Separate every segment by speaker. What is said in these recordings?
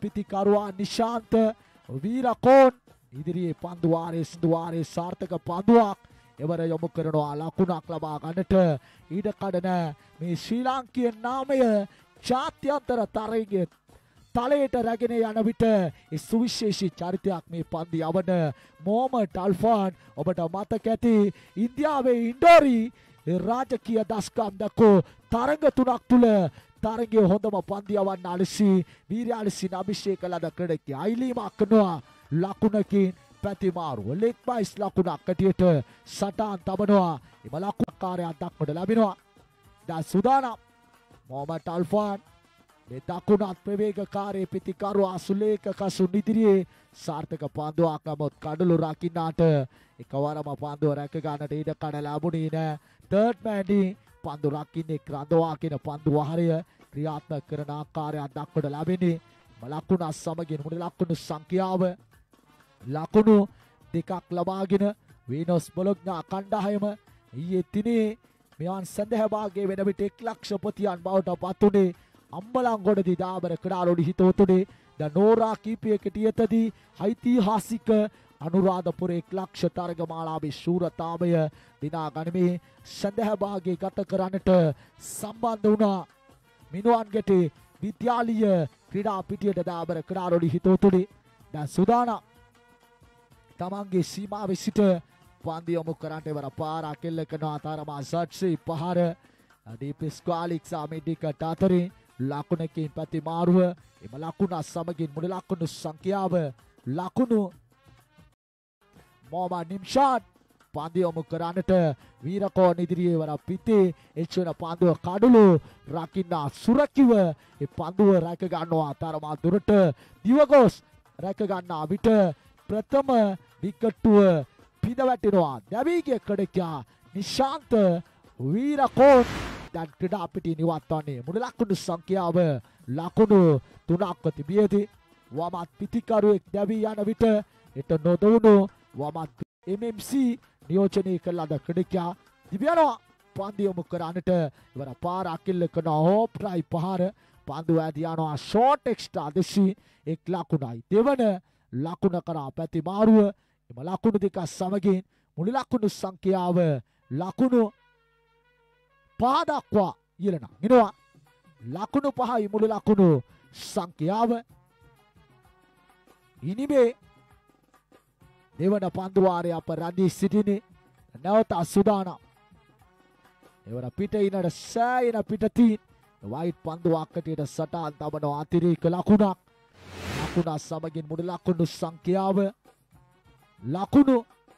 Speaker 1: පිතිකරුවා නිශාන්ත වීරකෝන් ඉදිරියේ පන්දු වාරේ සාර්ථක පන්දුවක් එවර යොමු කරනවා ලකුණක් ලබා ගන්නට ඊට කඩන මේ ශ්‍රී ලාංකීය නාමය ජාත්‍යන්තර තරගයේ තලයට රැගෙන යන විට සුවිශේෂී චරිතයක් මේ පන්දු යවන මොහමඩ් අල්ෆාන් ඔබට මතක ඇති ඉන්දියාවේ ඉන්ඩෝරි රාජකීය දස්කම් දක්වෝ තරග තුනක් තුල තරගයේ හොඳම පන්දු යවන්න අලසි වීරයාලසින අභිෂේක ලද ක්‍රීඩකයා අයිලීමක් කරනවා ලකුණකින් පැතිමාරුව ලෙග් බයිස් ලකුණක් ඇටියට සටහන් තබනවා එම ලකුණකාරයා දක්වන්න ලැබෙනවා දැන් සුදානම් මොහමඩ් අල්ෆාන් මේ දකුණත් ප්‍රවේගකාරී පිතිකරුවා සුලේක කසුන් ඉදිරියේ සාර්ථක පන්දුවක් නමුත් කඩළු රකින්නාට එකවරම පන්දුව රැක ගන්නට ඉඩ කඩ ලැබුණේ නැහැ තර්ඩ් මෑන්ඩි පන්දු රකින්නේ ක්‍රඳවා කියන පන්දු වහරය ක්‍රියාත්මක කරන ආකාරයක් දක්වන්න ලැබෙන්නේ ලකුණ සමගින් මුල ලකුණු සංඛ්‍යාව ලකුණු දෙකක් ලබාගෙන වීනස් බොලොග්නා කණ්ඩායම ඊයේ දිනේ මෙවන් සඳහභාගයේ වෙන විට 1 ලක්ෂ පොතියන් බවට පත් උනේ අම්බලන්ගොඩදී දාබර ක්‍රාරෝඩි හිතෝතුනේ ද නෝරා කීපයකට යතදී ඓතිහාසික අනුරාධපුර 1 ලක්ෂ තරගමාලාවේ ශූරතාවය දිනා ගනිමේ සඳහභාගයේ ගත කරන්නට සම්බන්ධ වුණා මිනුවන්ගටේ විද්‍යාලීය ක්‍රීඩා පිටියට දාබර ක්‍රාරෝඩි හිතෝතුනේ දැන් සුදානම් තමන්ගේ සීමාවේ සිට පන්දු යොමු කරන්නට වර පාරක් කෙල්ල කරනවා තරමා සට්සි පහර ඩීපිස්කාලික් සාමිඩිකට අතරින් ලකුණකින් පැතිමාරුව එම ලකුණ සමගින් මුල ලකුණු සංඛ්‍යාව ලකුණු මොහමඩ් නිම්ෂාඩ් පන්දු යොමු කරන්නට වීරකෝන් ඉදිරියේ වර පිටේ එච්චන පන්දුව කඩළු රකින්න සුරකිව ඒ පන්දුව රැක ගන්නවා තරමා දුරට දිවගොස් රැක ගන්නා විට ප්‍රථම විකට්ටුව පිට වැටෙනවා දැවීගේ ක්‍රීඩකයා නිශාන්ත වීරකෝන් දැන් ක්‍රීඩා පිටිය නිවත්වන්නේ මුල ලකුණු සංඛ්‍යාව ලකුණු 3ක්ව තිබියදී වමත් පිතිකරුවෙක් දැවී යන විට එට නොදවුණු වමත් MMC නියෝජනය කළ ලද ක්‍රීඩකයා දිව්‍යනවා පන්දු යොමු කරන්නට ඉවර පාර අකිල්ල කරන හෝප් රයි පහර පන්දු ඇදී යනවා ෂෝට් එක්ස්ට්‍රා දෙසි 1 ලකුණයි දෙවන ලකුණ කරා පැතිමාරුව එම ලකුණු දෙක සමගින් මුළු ලකුණු සංඛ්‍යාව ලකුණු 5 දක්වා ඉහළ නගිනවා ලකුණු 5යි මුළු ලකුණු සංඛ්‍යාව ඉනිමේ දෙවන පන්දු වාරය අප රැඳී සිටිනේ නැවත සුදානම් එවර පිට ඉනට සෑයෙන පිටතින් වයිට් පන්දුවක් කටියට සටහන් තබන අතිරේක ලකුණක් ලකුණ සමගින් මුළු ලකුණු සංඛ්‍යාව ලකුණු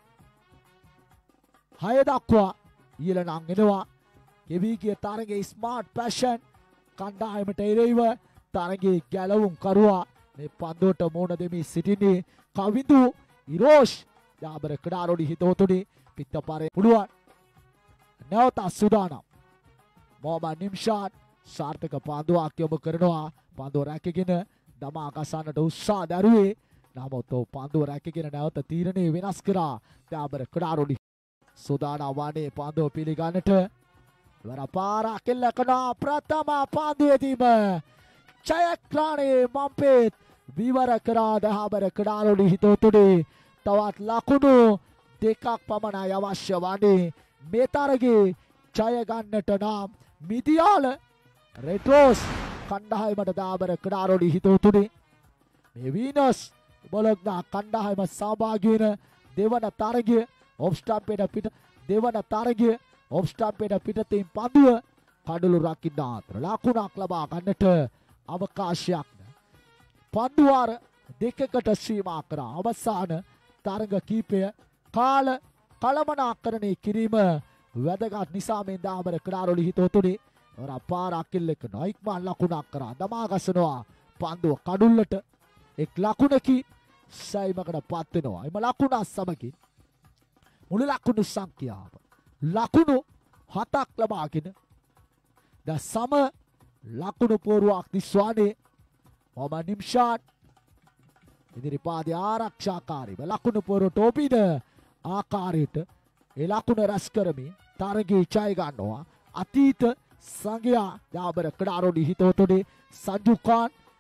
Speaker 1: 6 දක්වා ඉහළ නංගෙනවා කෙවීගේ තරගයේ ස්මාර්ට් පැෂන් කණ්ඩායමට එරෙහිව තරගයේ ගැලවුම් කරුවා මේ පන්දුවට මුහුණ දෙමින් සිටින්නේ කවිඳු ඉරෝෂ් යාබර ක්‍රාරෝඩි හිතෝතුනේ පිටපාරේ පුළුවන් නැවත සුදානම් මොහමඩ් නිම්ෂාඩ් සාර්ථක පන්දුවක් යොමු කරනවා පන්දුව රැකගෙන දමා ගසන්නට උත්සාහ දරුවේ නමුත් පන්දුව රැකගෙන නැවත තීරණය වෙනස් කරා යාබර ක්‍රාරෝඩි සුදානම් වනේ පන්දුව පිළිගන්නට වර පාරක් කෙල්ල කරනවා ප්‍රථම පන්දුවේදීම ජයග්‍රහණයේ මම්පෙත් විවර කරා දහබර ක්‍රාරෝඩි හිතෝතුනේ තවත් ලකුණු දෙකක් පමණයි අවශ්‍ය වන්නේ මේ තරගයේ ජය ගන්නට නම් මිදියාල රෙඩ්රෝස් කණ්ඩායමට දාබර ක්‍රාරෝඩි හිතෝතුනේ මේ වීනස් බොලොග්නා කණ්ඩායම සහභාගී වෙන දෙවන තරගය ඔෆ් ස්ටම්පේට පිට දෙවන තරගය ඔෆ් ස්ටම්පේට පිටතින් පන්දුව කඩළු රකින්න අතර ලකුණක් ලබා ගන්නට අවකාශයක් පන්දු වාර දෙකකට සීමා කරා අවසාන තරග කීපය කාල කළමනාකරණය කිරීම වැදගත් නිසා මේ දාබර ක්‍රාරෝඩි හිතෝතුනේ වර පාරක් කෙල්ලක නොයික්මන් ලකුණක් කරා දමා ගසනවා පන්දුව කඩුල්ලට 1 ලකුණකින් සයිමකට පත් වෙනවා එම ලකුණ සමගින් මුළු ලකුණු සංඛ්‍යාව ලකුණු 7ක් ලබාගෙන ද සම ලකුණු පුවරුවක් දිස්වානේ මොහමඩ් නිම්ෂාඩ් ඉදිරිපාදී ආරක්ෂාකාරීව ලකුණු පුවරුව ටෝපින ආකාරයට ඒ ලකුණ රැස් කරමින් තරගයේ ජය ගන්නවා අතීත සංගයා යාබර ක්‍රාරෝඩි හිතෝතුනේ සංජු ඛාන්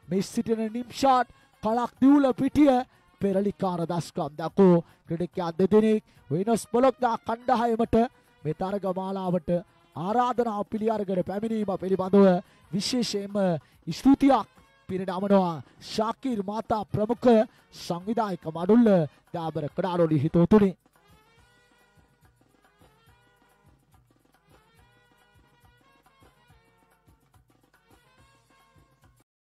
Speaker 1: මේ සිටින නිම්ෂාට් කලක් දියුල පිටිය පෙරලිකාර දස්කම් දක්වූ ක්‍රීඩකයන් දෙදෙනෙක් වෙනස් පොලොක්දා කණ්ඩායමට මේ තරග මාලාවට ආරාධනාව පිළි අරගෙන පැමිණීම පිළිබඳව විශේෂයෙන්ම ස්තුතියක් පිරිනමනවා ශාකිර් මාතා ප්‍රමුඛ සංවිධායක මඩුල්ල දාබර කඩාරොලි හිතෝතුනි